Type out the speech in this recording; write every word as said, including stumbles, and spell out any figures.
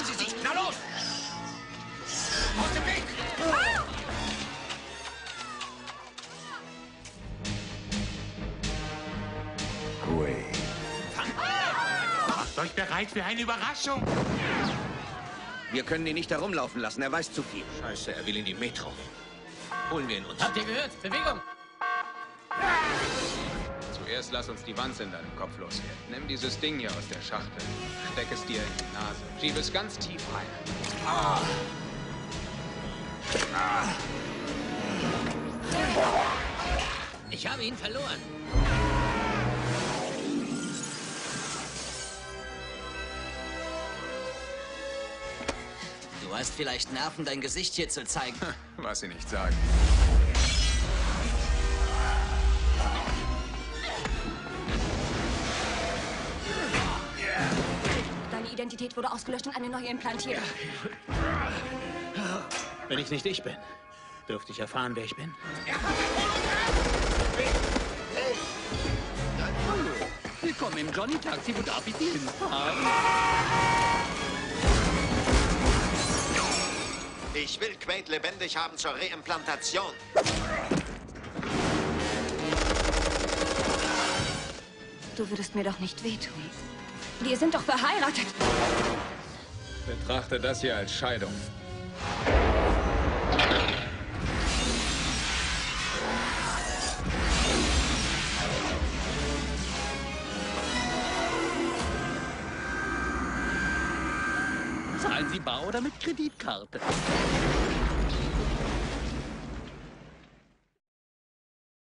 Sie sich! Na los! Aus dem Weg! Ah! Hui. Macht euch bereit für eine Überraschung. Wir können ihn nicht herumlaufen lassen, er weiß zu viel. Scheiße, er will in die Metro. Holen wir ihn uns. Habt ihr gehört? Bewegung! Zuerst lass uns die Wanze in deinem Kopf loswerden. Nimm dieses Ding hier aus der Schachtel. Steck es dir in die Nase. Schieb es ganz tief rein. Ah. Ah. Ich habe ihn verloren. Du hast vielleicht Nerven, dein Gesicht hier zu zeigen. Was sie nicht sagen. Deine Identität wurde ausgelöscht und eine neue implantiert. Wenn ich nicht ich bin, dürfte ich erfahren, wer ich bin. Willkommen im Johnny Taxi, wo darf ich Sie hinfahren? Ich will Quaid lebendig haben zur Reimplantation. Du würdest mir doch nicht wehtun. Wir sind doch verheiratet. Betrachte das hier als Scheidung. Zahlen Sie bar oder mit Kreditkarte?